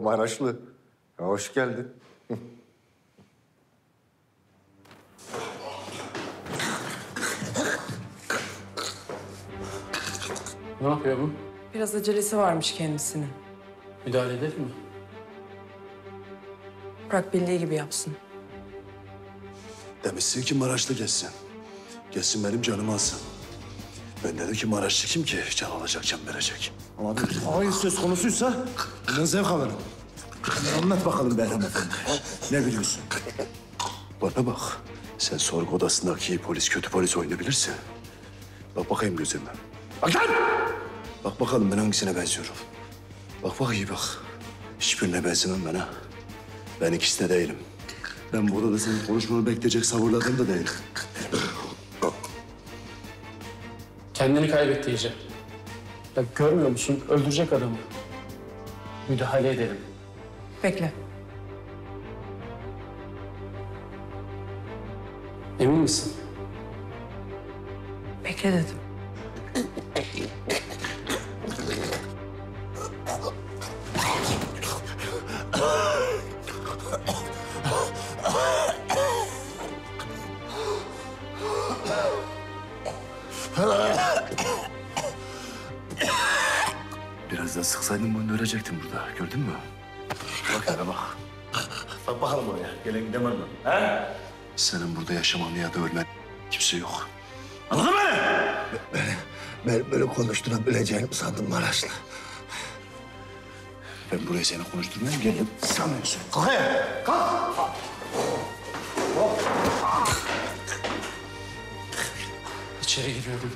Maraşlı. Ya hoş geldin. Ne yapıyor bu? Biraz acelesi varmış kendisinin. Müdahale edelim mi? Bırak bildiği gibi yapsın. Demişsin ki Maraşlı geçsin. Geçsin benim canımı alsın. Ben dedim ki Maraşlı kim ki? Can alacak, can verecek. Ama bir ağır söz konusuysa bundan zevk alırım. Anlat bakalım Behram Efendi. Ne biliyorsun? Bana bak. Sen sorgu odasındaki polis, kötü polis oynayabilirsin. Bak bakayım gözüme. Bak lan! Bak bakalım ben hangisine benziyorum. Bak iyi bak. Hiçbirine benzemem ben ha. Ben ikisi de değilim. Ben burada da senin konuşmanı bekleyecek sabırlı da değilim. Kendini kaybetti iyice. Ya görmüyor musun? Öldürecek adamı. Müdahale edelim. Bekle. Emin misin? Bekle dedim. Biraz daha sıksaydın bunu ölecektin burada. Gördün mü? Bak hele bak. Bak bakalım oraya. Gelen gidemem ben. He? Senin burada yaşamanı ya da ölmen kimse yok. Anladın mı beni? Ben böyle konuşturabileceğini sandım Maraşlı. Ben buraya seni konuşturmaya mı geldim? Sanıyorsun. Kalk ayağa. Kalk. İçeri giriyorum.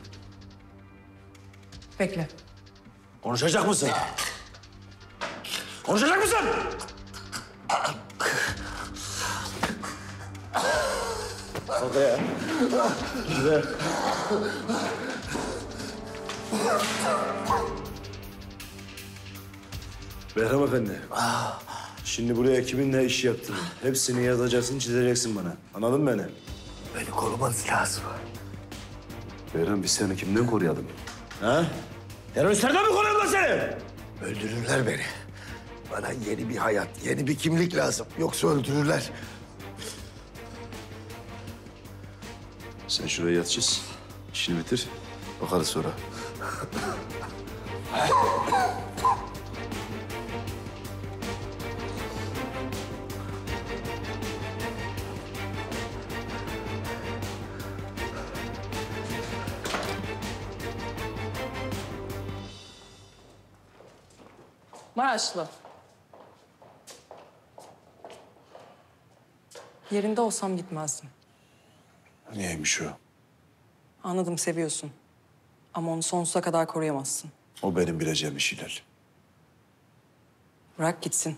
Bekle. Konuşacak mısın? Konuşacak mısın? Kalk ayağa. Güzel. Behram Efendi. Şimdi buraya kiminle iş yaptın? Hepsini yazacaksın, çizeceksin bana. Anladın mı beni? Beni korumanız lazım. Behram biz seni kimden koruyalım? Ha? Teröristlerden mi koruyorlar seni? Öldürürler beni. Bana yeni bir hayat, yeni bir kimlik lazım. Yoksa öldürürler. Sen şuraya yat çiz. İşini bitir. Bakarız sonra. Maraşlı. Yerinde olsam gitmezdim. Niyeymiş o? Anladım, seviyorsun. Ama onu sonsuza kadar koruyamazsın. O benim bileceğim bir şeyler. Bırak gitsin.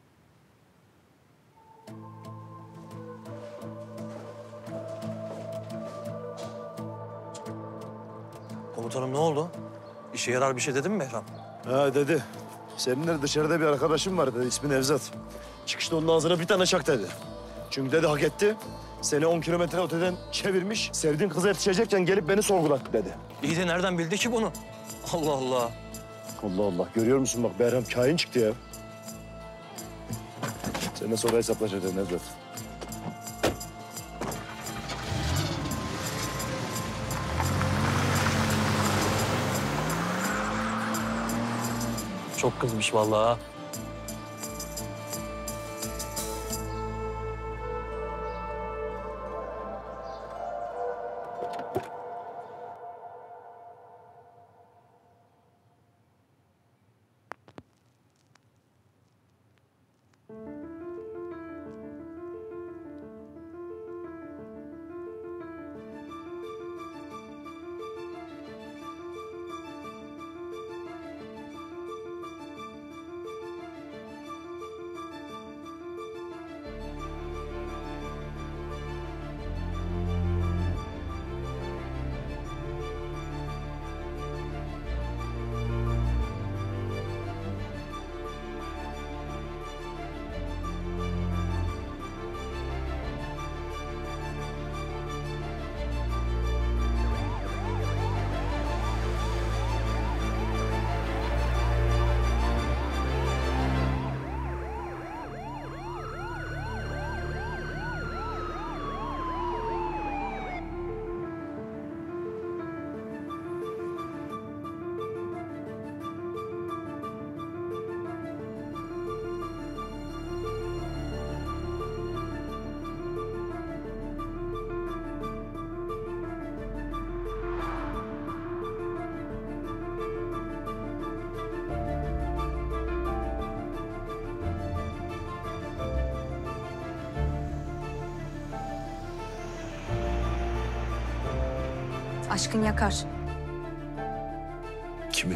Komutanım ne oldu? İşe yarar bir şey dedin mi Behram? Ha dedi. Seninle dışarıda bir arkadaşım var dedi. İsmi Nevzat. Çıkışta onun ağzına bir tane çak dedi. Çünkü dedi hak etti. Seni 10 kilometre öteden çevirmiş. Sevdiğin kıza yetişecekken gelip beni sorgulattı dedi. İyi de nereden bildi ki bunu? Allah Allah. Allah Allah. Görüyor musun bak Behram kain çıktı ya. Seninle sonra hesaplaşacağız Nevzat. Çok kızmış vallahi. Aşkın yakar. Kimi?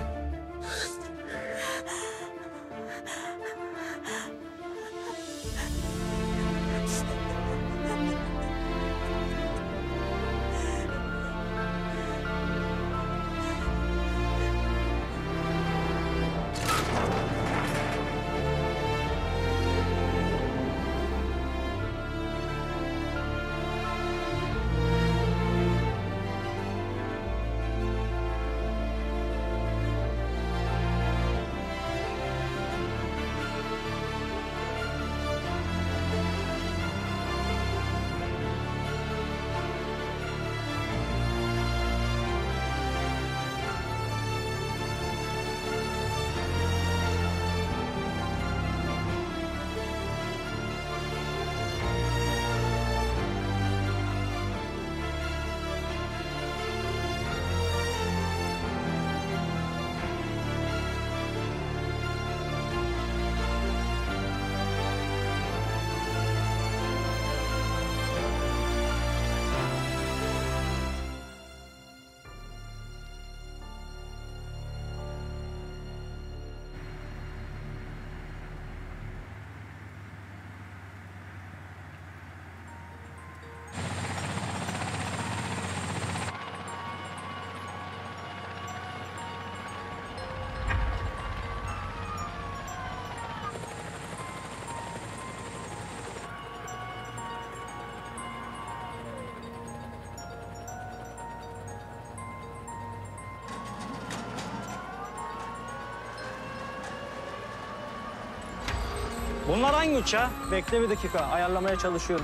Bunlar hangi uçağı? Bekle bir dakika, ayarlamaya çalışıyorum.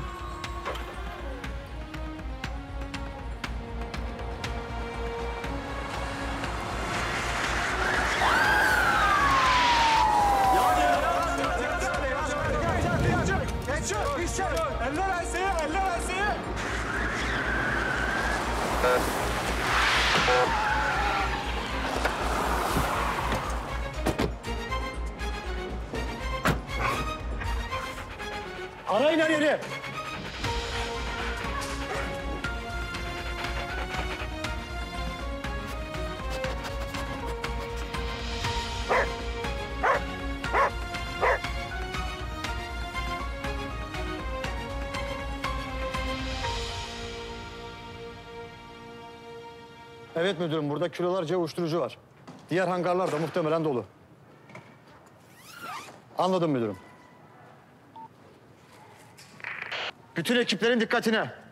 Arayın her yeri. Evet müdürüm, burada kilolarca uyuşturucu var. Diğer hangarlar da muhtemelen dolu. Anladım müdürüm. Bütün ekiplerin dikkatine.